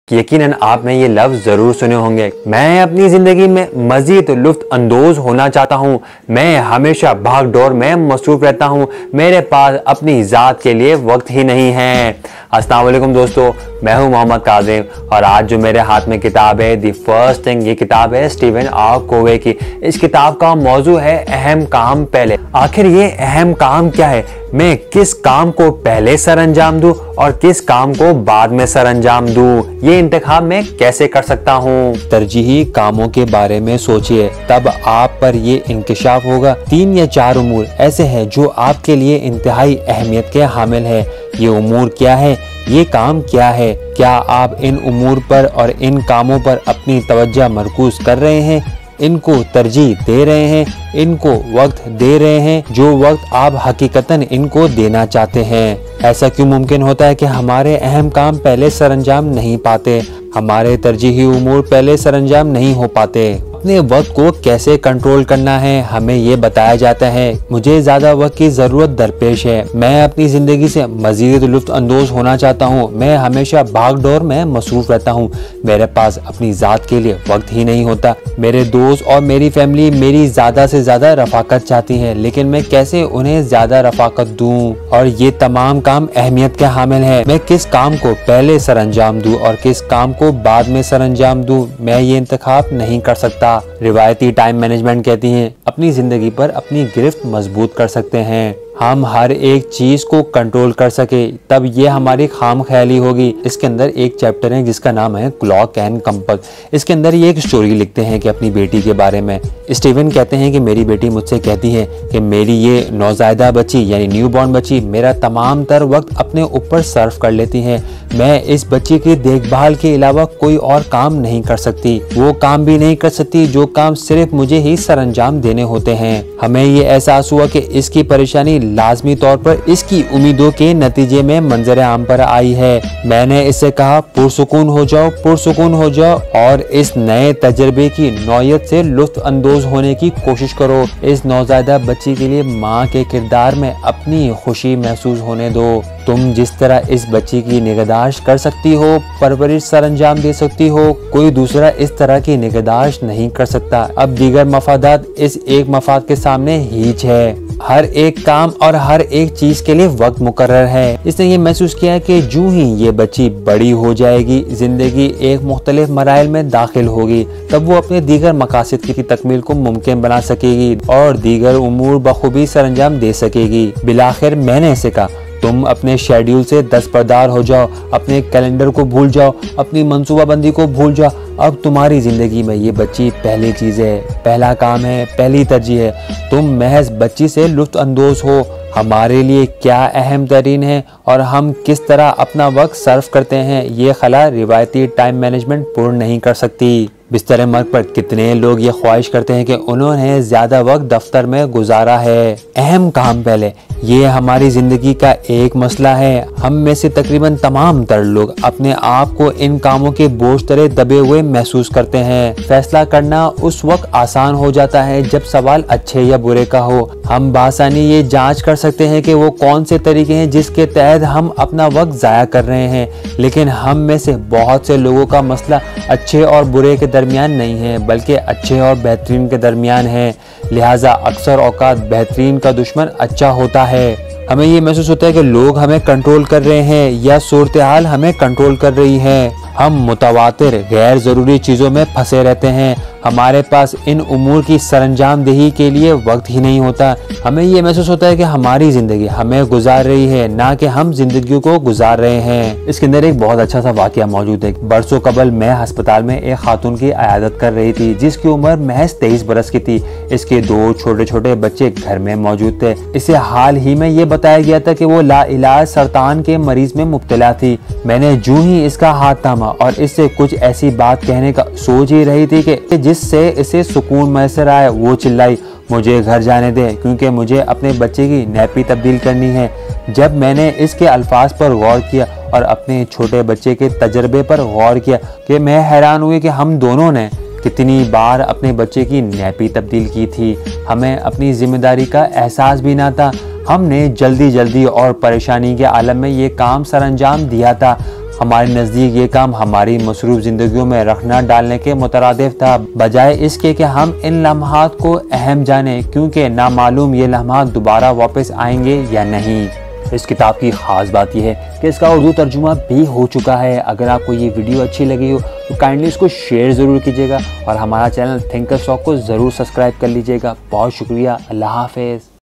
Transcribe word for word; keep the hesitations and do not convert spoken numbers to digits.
कि यकीनन आपने ये लफ्ज़ ज़रूर सुने होंगे। मैं अपनी ज़िंदगी में मज़ीद लुत्फ़ अंदोज़ होना चाहता हूँ। मैं हमेशा भाग दौड़ में मसरूफ़ रहता हूँ। मेरे पास अपनी ज़ात के लिए वक्त ही नहीं है। अस्सलाम वालेकुम दोस्तों, मैं हूँ मोहम्मद काज़िम और आज जो मेरे हाथ में किताब है दी फर्स्ट थिंग, ये किताब है स्टीवन आर कोवे की। इस किताब का मौजू है अहम काम पहले। आखिर ये अहम काम क्या है? मैं किस काम को पहले सर अंजाम दूं और किस काम को बाद में सर अंजाम दूं? ये इंतखाब मैं कैसे कर सकता हूँ? तरजीही कामों के बारे में सोचिए, तब आप पर ये इंकिशाफ होगा। तीन या चार उमूर ऐसे हैं जो आपके लिए इंतहाई अहमियत के हामिल है। ये उमूर क्या है? ये काम क्या है? क्या आप इन उमूर पर और इन कामों पर अपनी तवज्जो मरकूज कर रहे हैं? इनको तरजीह दे रहे हैं? इनको वक्त दे रहे हैं जो वक्त आप हकीकतन इनको देना चाहते हैं? ऐसा क्यों मुमकिन होता है कि हमारे अहम काम पहले सरअंजाम नहीं पाते, हमारे तरजीही उमूर पहले सरअंजाम नहीं हो पाते? अपने वक्त को कैसे कंट्रोल करना है हमें ये बताया जाता है। मुझे ज्यादा वक्त की जरूरत दरपेश है। मैं अपनी जिंदगी से मजीद लुत्फ अंदोज होना चाहता हूँ। मैं हमेशा भाग दौड़ में मसरूफ रहता हूँ। मेरे पास अपनी जात के लिए वक्त ही नहीं होता। मेरे दोस्त और मेरी फैमिली मेरी ज्यादा से ज्यादा रफाकत चाहती है, लेकिन मैं कैसे उन्हें ज्यादा रफाकत दूँ? और ये तमाम काम अहमियत के हामिल है। मैं किस काम को पहले सर अंजाम दूँ और किस काम को बाद में सर अंजाम दूँ? मैं ये इंतखाब नहीं कर सकता। रिवायती टाइम मैनेजमेंट कहती हैं अपनी जिंदगी पर अपनी गिरफ्त मजबूत कर सकते हैं। हम हर एक चीज को कंट्रोल कर सके तब ये हमारी खाम ख्याली होगी। इसके अंदर एक चैप्टर है जिसका नाम है क्लॉक एंड कंपस। इसके अंदर ये एक स्टोरी लिखते हैं कि अपनी बेटी के बारे में। स्टीवन कहते हैं कि मेरी बेटी मुझसे कहती है कि मेरी ये नौजायदा बच्ची यानी न्यू बॉर्न बच्ची मेरा तमाम तर वक्त अपने ऊपर सर्व कर लेती है। मैं इस बच्ची की देखभाल के अलावा कोई और काम नहीं कर सकती। वो काम भी नहीं कर सकती जो काम सिर्फ मुझे ही सर अंजाम देने होते हैं। हमें ये एहसास हुआ कि इसकी परेशानी लाजमी तौर पर इसकी उम्मीदों के नतीजे में मंजर आम पर आई है। मैंने इससे कहा पुरसुकून हो जाओ, पुरसुकून हो जाओ और इस नए तजर्बे की नौयत से लुत्फ अंदोज होने की कोशिश करो। इस नौजायदा बच्ची के लिए माँ के किरदार में अपनी खुशी महसूस होने दो। तुम जिस तरह इस बच्ची की निगहदाश्त कर सकती हो, परवरिश सर अंजाम दे सकती हो, कोई दूसरा इस तरह की निगहदाश्त नहीं कर सकता। अब दीगर मफादात इस एक मफाद के सामने हीच है। हर एक काम और हर एक चीज के लिए वक्त मुकर्रर है। इसने ये महसूस किया कि जूं ही ये बच्ची बड़ी हो जाएगी, जिंदगी एक मुख्तलिफ मराइल में दाखिल होगी, तब वो अपने दीगर मकासद की तकमील को मुमकिन बना सकेगी और दीगर उमूर बखूबी सर अंजाम दे सकेगी। बिलाखिर मैंने इसे कहा तुम अपने शेड्यूल से दस्तबरदार हो जाओ, अपने कैलेंडर को भूल जाओ, अपनी मंसूबाबंदी को भूल जाओ। अब तुम्हारी जिंदगी में ये बच्ची पहली चीज है, पहला काम है, पहली तरजीह है। तुम महज बच्ची से लुत्फ अंदोज हो। हमारे लिए क्या अहम तरीन है और हम किस तरह अपना वक्त सर्व करते हैं, ये खला रिवायती टाइम मैनेजमेंट पूर्ण नहीं कर सकती। बिस्तर मर्ग पर कितने लोग ये ख्वाहिश करते हैं कि उन्होंने ज्यादा वक्त दफ्तर में गुजारा है। अहम काम पहले, ये हमारी जिंदगी का एक मसला है। हम में से तकरीबन तमाम तर लोग अपने आप को इन कामों के बोझ तले दबे हुए महसूस करते हैं। फैसला करना उस वक्त आसान हो जाता है जब सवाल अच्छे या बुरे का हो। हम बासानी ये जांच कर सकते हैं कि वो कौन से तरीके हैं जिसके तहत हम अपना वक्त जाया कर रहे हैं, लेकिन हम में से बहुत से लोगों का मसला अच्छे और बुरे के दरमियान नहीं है, बल्कि अच्छे और बेहतरीन के दरमियान है। लिहाजा अक्सर औकात बेहतरीन का दुश्मन अच्छा होता है। हमें ये महसूस होता है कि लोग हमें कंट्रोल कर रहे हैं या सूरत हाल हमें कंट्रोल कर रही है। हम मुतवातिर गैर जरूरी चीजों में फंसे रहते हैं। हमारे पास इन उमूर की सरंजाम दही के लिए वक्त ही नहीं होता। हमें ये महसूस होता है कि हमारी जिंदगी हमें गुजार रही है, ना कि हम जिंदगी को गुजार रहे हैं। इसके अंदर एक बहुत अच्छा सा वाकया मौजूद है। बरसों कबल मैं अस्पताल में एक खातून की अयादत कर रही थी जिसकी उम्र महज तेईस बरस की थी। इसके दो छोटे छोटे बच्चे घर में मौजूद थे। इसे हाल ही में ये बताया गया था कि वो लाइलाज सरतान के मरीज में मुब्तला थी। मैंने जूं ही इसका हाथ थामा और इससे कुछ ऐसी बात कहने का सोच ही रही थी कि जिससे इसे सुकून मैसर आए, वो चिल्लाई मुझे घर जाने दे क्योंकि मुझे अपने बच्चे की नैपी तब्दील करनी है। जब मैंने इसके अल्फाज पर गौर किया और अपने छोटे बच्चे के तजर्बे पर गौर किया कि मैं हैरान हुई कि हम दोनों ने कितनी बार अपने बच्चे की नैपी तब्दील की थी। हमें अपनी जिम्मेदारी का एहसास भी ना था। हमने जल्दी जल्दी और परेशानी के आलम में ये काम सरअंजाम दिया था। हमारे नज़दीक ये काम हमारी मसरूफ़ ज़िंदगियों में रखना डालने के मुतरादिफ था, बजाय इसके कि हम इन लम्हात को अहम जाने, क्योंकि नामालूम ये लम्हात दोबारा वापस आएंगे या नहीं। इस किताब की ख़ास बात यह है कि इसका उर्दू तर्जुमा भी हो चुका है। अगर आपको ये वीडियो अच्छी लगी हो तो काइंडली इसको शेयर ज़रूर कीजिएगा और हमारा चैनल थिंकर्स टॉक को ज़रूर सब्सक्राइब कर लीजिएगा। बहुत शुक्रिया। अल्लाह हाफ़िज़।